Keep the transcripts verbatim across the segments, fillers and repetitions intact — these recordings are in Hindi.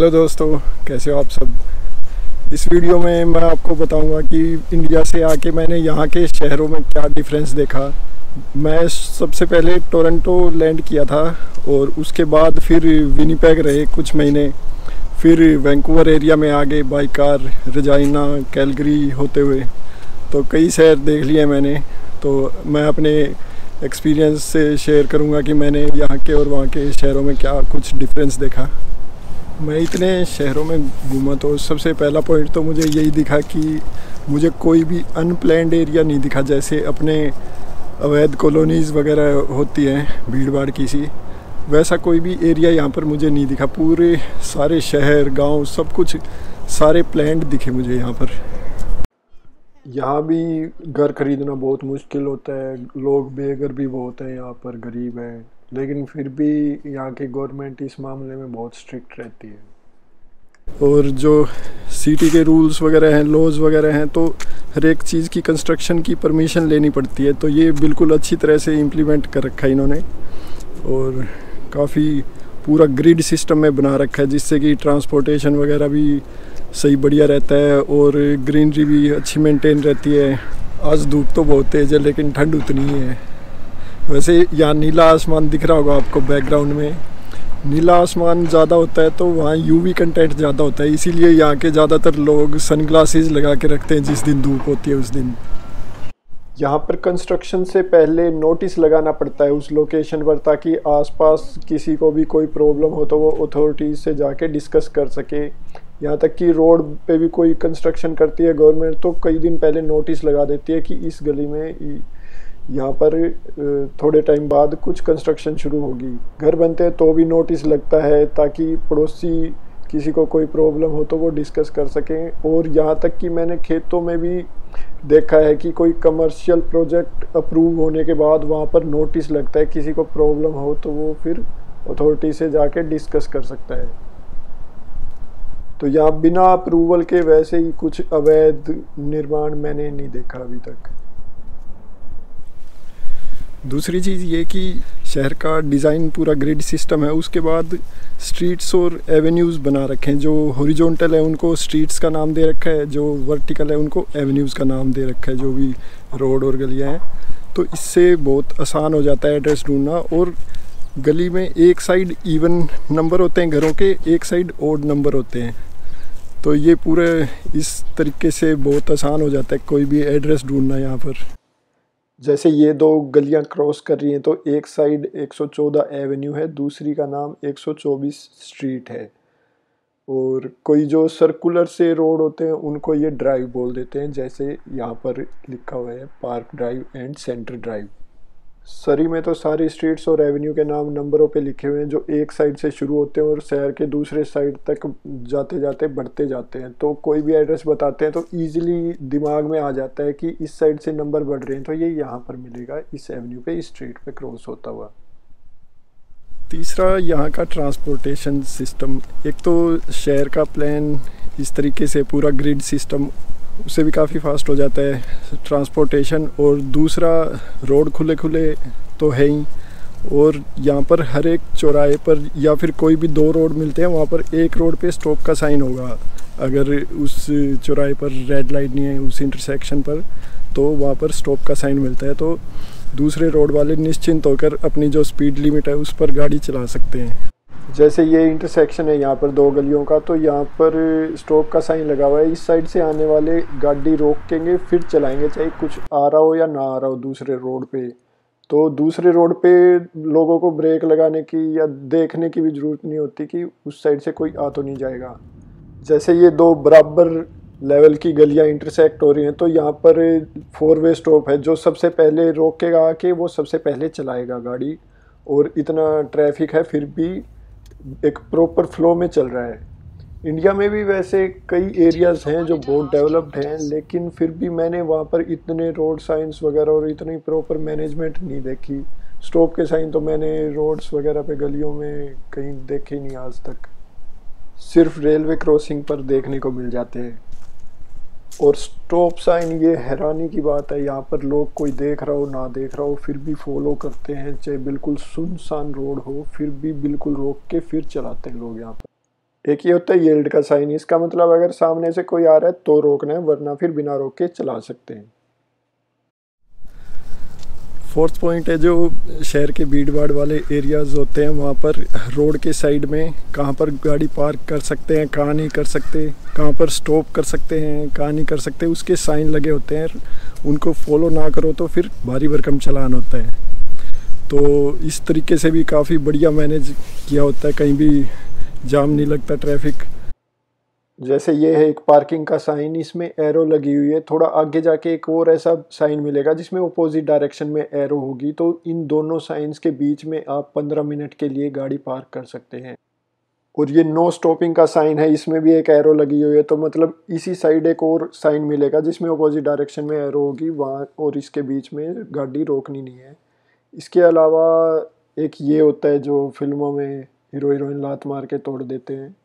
हेलो दोस्तों, कैसे हो आप सब। इस वीडियो में मैं आपको बताऊंगा कि इंडिया से आके मैंने यहाँ के शहरों में क्या डिफरेंस देखा। मैं सबसे पहले टोरंटो लैंड किया था और उसके बाद फिर विनीपेग रहे कुछ महीने, फिर वैंकूवर एरिया में आगे बाई कार रजाइना कैलगरी होते हुए तो कई शहर देख लिए मैंने। तो मैं अपने एक्सपीरियंस से शेयर करूँगा कि मैंने यहाँ के और वहाँ के शहरों में क्या कुछ डिफरेंस देखा। मैं इतने शहरों में घूमा तो सबसे पहला पॉइंट तो मुझे यही दिखा कि मुझे कोई भी अनप्लैन्ड एरिया नहीं दिखा। जैसे अपने अवैध कॉलोनीज़ वगैरह होती हैं भीड़ भाड़ की सी, वैसा कोई भी एरिया यहाँ पर मुझे नहीं दिखा। पूरे सारे शहर गांव सब कुछ सारे प्लैन्ड दिखे मुझे यहाँ पर। यहाँ भी घर खरीदना बहुत मुश्किल होता है, लोग बेघर भी बहुत हैं यहाँ पर, गरीब हैं, लेकिन फिर भी यहाँ की गवर्नमेंट इस मामले में बहुत स्ट्रिक्ट रहती है। और जो सिटी के रूल्स वगैरह हैं, लॉज वगैरह हैं, तो हर एक चीज़ की कंस्ट्रक्शन की परमिशन लेनी पड़ती है। तो ये बिल्कुल अच्छी तरह से इम्प्लीमेंट कर रखा है इन्होंने और काफ़ी पूरा ग्रिड सिस्टम में बना रखा है, जिससे कि ट्रांसपोर्टेशन वगैरह भी सही बढ़िया रहता है और ग्रीनरी भी अच्छी मेंटेन रहती है। आज धूप तो बहुत तेज़ है लेकिन ठंड उतनी ही है। वैसे यहाँ नीला आसमान दिख रहा होगा आपको बैकग्राउंड में। नीला आसमान ज़्यादा होता है तो वहाँ यूवी कंटेंट ज़्यादा होता है, इसीलिए यहाँ के ज़्यादातर लोग सनग्लासेस लगा के रखते हैं जिस दिन धूप होती है उस दिन। यहाँ पर कंस्ट्रक्शन से पहले नोटिस लगाना पड़ता है उस लोकेशन पर, ताकि आसपास किसी को भी कोई प्रॉब्लम हो तो वो अथॉरिटीज़ से जाके डिस्कस कर सके। यहाँ तक कि रोड पे भी कोई कंस्ट्रक्शन करती है गवर्नमेंट तो कई दिन पहले नोटिस लगा देती है कि इस गली में यहाँ पर थोड़े टाइम बाद कुछ कंस्ट्रक्शन शुरू होगी। घर बनते हैं तो भी नोटिस लगता है ताकि पड़ोसी किसी को कोई प्रॉब्लम हो तो वो डिस्कस कर सकें। और यहाँ तक कि मैंने खेतों में भी देखा है कि कोई कमर्शियल प्रोजेक्ट अप्रूव होने के बाद वहाँ पर नोटिस लगता है, किसी को प्रॉब्लम हो तो वो फिर अथॉरिटी से जाके डिस्कस कर सकता है। तो यहाँ बिना अप्रूवल के वैसे ही कुछ अवैध निर्माण मैंने नहीं देखा अभी तक। दूसरी चीज़ ये कि शहर का डिज़ाइन पूरा ग्रिड सिस्टम है, उसके बाद स्ट्रीट्स और एवेन्यूज़ बना रखे हैं। जो हॉरिजॉन्टल है उनको स्ट्रीट्स का नाम दे रखा है, जो वर्टिकल है उनको एवेन्यूज़ का नाम दे रखा है, जो भी रोड और गलियां हैं। तो इससे बहुत आसान हो जाता है एड्रेस ढूंढना। और गली में एक साइड इवन नंबर होते हैं घरों के, एक साइड ओड नंबर होते हैं। तो ये पूरे इस तरीके से बहुत आसान हो जाता है कोई भी एड्रेस ढूंढना यहाँ पर। जैसे ये दो गलियां क्रॉस कर रही हैं तो एक साइड एक सौ चौदह एवेन्यू है, दूसरी का नाम एक सौ चौबीस स्ट्रीट है। और कोई जो सर्कुलर से रोड होते हैं उनको ये ड्राइव बोल देते हैं, जैसे यहाँ पर लिखा हुआ है park drive and centre drive. Surrey में तो सारी स्ट्रीट्स और एवेन्यू के नाम नंबरों पे लिखे हुए हैं, जो एक साइड से शुरू होते हैं और शहर के दूसरे साइड तक जाते जाते बढ़ते जाते हैं। तो कोई भी एड्रेस बताते हैं तो इजीली दिमाग में आ जाता है कि इस साइड से नंबर बढ़ रहे हैं तो ये यहाँ पर मिलेगा, इस एवेन्यू पे, इस स्ट्रीट पे क्रॉस होता हुआ। तीसरा, यहाँ का ट्रांसपोर्टेशन सिस्टम। एक तो शहर का प्लान इस तरीके से पूरा ग्रिड सिस्टम, उससे भी काफ़ी फास्ट हो जाता है ट्रांसपोर्टेशन। और दूसरा, रोड खुले खुले तो है ही, और यहाँ पर हर एक चौराहे पर या फिर कोई भी दो रोड मिलते हैं वहाँ पर एक रोड पे स्टॉप का साइन होगा। अगर उस चौराहे पर रेड लाइट नहीं है उस इंटरसेक्शन पर तो वहाँ पर स्टॉप का साइन मिलता है, तो दूसरे रोड वाले निश्चिंत होकर अपनी जो स्पीड लिमिट है उस पर गाड़ी चला सकते हैं। जैसे ये इंटरसेक्शन है यहाँ पर दो गलियों का, तो यहाँ पर स्टॉप का साइन लगा हुआ है। इस साइड से आने वाले गाड़ी रोकेंगे फिर चलाएंगे, चाहे कुछ आ रहा हो या ना आ रहा हो दूसरे रोड पे। तो दूसरे रोड पे लोगों को ब्रेक लगाने की या देखने की भी ज़रूरत नहीं होती कि उस साइड से कोई आ तो नहीं जाएगा। जैसे ये दो बराबर लेवल की गलियाँ इंटरसेक्ट हो रही हैं तो यहाँ पर फोर वे स्टॉप है, जो सबसे पहले रोकेगा आके वो सबसे पहले चलाएगा गाड़ी। और इतना ट्रैफिक है फिर भी एक प्रॉपर फ्लो में चल रहा है। इंडिया में भी वैसे कई एरियाज़ हैं जो बहुत डेवलप्ड हैं, लेकिन फिर भी मैंने वहाँ पर इतने रोड साइंस वगैरह और इतनी प्रॉपर मैनेजमेंट नहीं देखी। स्टॉप के साइन तो मैंने रोड्स वगैरह पे गलियों में कहीं देखे नहीं आज तक, सिर्फ रेलवे क्रॉसिंग पर देखने को मिल जाते हैं। और स्टॉप साइन, ये हैरानी की बात है, यहाँ पर लोग कोई देख रहा हो ना देख रहा हो फिर भी फॉलो करते हैं, चाहे बिल्कुल सुनसान रोड हो फिर भी बिल्कुल रोक के फिर चलाते हैं लोग यहाँ पर। एक ये होता है यील्ड का साइन, इसका मतलब अगर सामने से कोई आ रहा है तो रोकना है, वरना फिर बिना रोक के चला सकते हैं। फोर्थ पॉइंट है जो शहर के भीड़ भाड़ वाले एरियाज़ होते हैं वहाँ पर रोड के साइड में कहाँ पर गाड़ी पार्क कर सकते हैं, कहाँ नहीं कर सकते, कहाँ पर स्टॉप कर सकते हैं, कहाँ नहीं कर सकते, उसके साइन लगे होते हैं। उनको फॉलो ना करो तो फिर भारी भरकम चालान होता है। तो इस तरीके से भी काफ़ी बढ़िया मैनेज किया होता है, कहीं भी जाम नहीं लगता ट्रैफिक। जैसे ये है एक पार्किंग का साइन, इसमें एरो लगी हुई है। थोड़ा आगे जाके एक और ऐसा साइन मिलेगा जिसमें अपोजिट डायरेक्शन में एरो होगी। तो इन दोनों साइंस के बीच में आप पंद्रह मिनट के लिए गाड़ी पार्क कर सकते हैं। और ये नो स्टॉपिंग का साइन है, इसमें भी एक एरो लगी हुई है। तो मतलब इसी साइड एक और साइन मिलेगा जिसमें अपोजिट डायरेक्शन में एरो होगी वहाँ, और इसके बीच में गाड़ी रोकनी नहीं है। इसके अलावा एक ये होता है जो फिल्मों में हीरो हीरोइन लात मार के तोड़ देते हैं,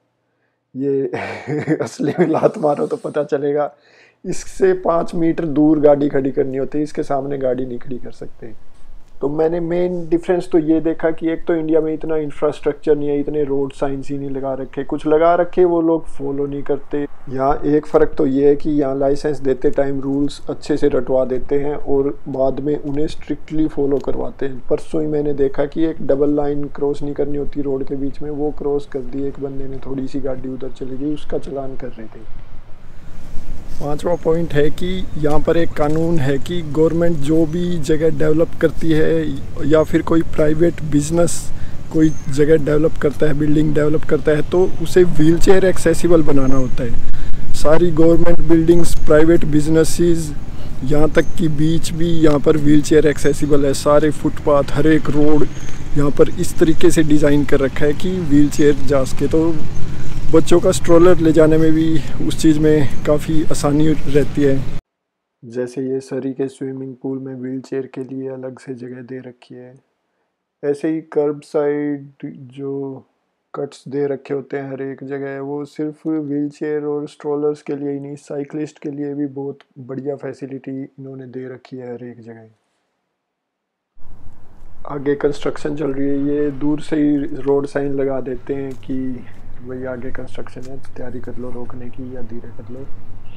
ये असली में लात मारो तो पता चलेगा। इससे पाँच मीटर दूर गाड़ी खड़ी करनी होती है, इसके सामने गाड़ी नहीं खड़ी कर सकते। तो मैंने मेन डिफरेंस तो ये देखा कि एक तो इंडिया में इतना इंफ्रास्ट्रक्चर नहीं है, इतने रोड साइंस ही नहीं लगा रखे, कुछ लगा रखे वो लोग फॉलो नहीं करते। यहाँ एक फ़र्क तो ये है कि यहाँ लाइसेंस देते टाइम रूल्स अच्छे से रटवा देते हैं और बाद में उन्हें स्ट्रिक्टली फॉलो करवाते हैं। परसों ही मैंने देखा कि एक डबल लाइन क्रॉस नहीं करनी होती रोड के बीच में, वो क्रॉस कर दी एक बंदे ने, थोड़ी सी गाड़ी उधर चली गई, उसका चालान कर रहे थे। पांचवा पॉइंट है कि यहाँ पर एक कानून है कि गवर्नमेंट जो भी जगह डेवलप करती है या फिर कोई प्राइवेट बिजनेस कोई जगह डेवलप करता है, बिल्डिंग डेवलप करता है, तो उसे व्हीलचेयर एक्सेसिबल बनाना होता है। सारी गवर्नमेंट बिल्डिंग्स, प्राइवेट बिजनेसेस, यहाँ तक कि बीच भी यहाँ पर व्हीलचेयर एक्सेसिबल है। सारे फुटपाथ, हर एक रोड यहाँ पर इस तरीके से डिज़ाइन कर रखा है कि व्हीलचेयर जा सके। तो बच्चों का स्ट्रोलर ले जाने में भी उस चीज़ में काफ़ी आसानी रहती है। जैसे ये सरी के स्विमिंग पूल में व्हीलचेयर के लिए अलग से जगह दे रखी है, ऐसे ही कर्ब साइड जो कट्स दे रखे होते हैं हर एक जगह, वो सिर्फ व्हीलचेयर और स्ट्रोलर्स के लिए ही नहीं, साइकिलिस्ट के लिए भी बहुत बढ़िया फैसिलिटी इन्होंने दे रखी है हर एक जगह। आगे कंस्ट्रक्शन चल रही है, ये दूर से ही रोड साइन लगा देते हैं कि भाई आगे कंस्ट्रक्शन है, तैयारी कर लो रोकने की या धीरे कर लो।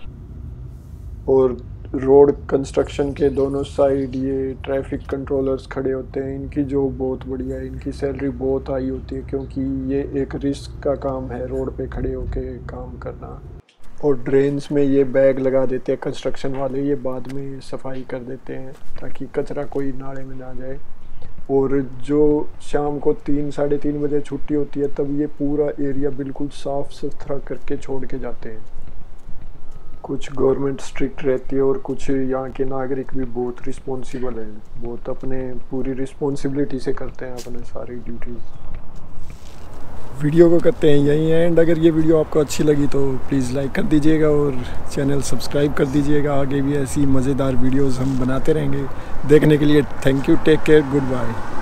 और रोड कंस्ट्रक्शन के दोनों साइड ये ट्रैफिक कंट्रोलर्स खड़े होते हैं, इनकी जॉब बहुत बढ़िया है, इनकी सैलरी बहुत हाई होती है क्योंकि ये एक रिस्क का काम है रोड पे खड़े होके काम करना। और ड्रेन्स में ये बैग लगा देते हैं कंस्ट्रक्शन वाले, ये बाद में सफाई कर देते हैं ताकि कचरा कोई नाले में ना जाए। और जो शाम को तीन साढ़े तीन बजे छुट्टी होती है तब ये पूरा एरिया बिल्कुल साफ़ सुथरा करके छोड़ के जाते हैं। कुछ गवर्नमेंट स्ट्रिक्ट रहती है और कुछ यहाँ के नागरिक भी बहुत रिस्पॉन्सिबल हैं, बहुत अपने पूरी रिस्पॉन्सिबिलिटी से करते हैं अपने सारी ड्यूटीज़। वीडियो को करते हैं यही एंड। अगर ये वीडियो आपको अच्छी लगी तो प्लीज़ लाइक कर दीजिएगा और चैनल सब्सक्राइब कर दीजिएगा। आगे भी ऐसी मज़ेदार वीडियोस हम बनाते रहेंगे। देखने के लिए thank you, take care, good bye.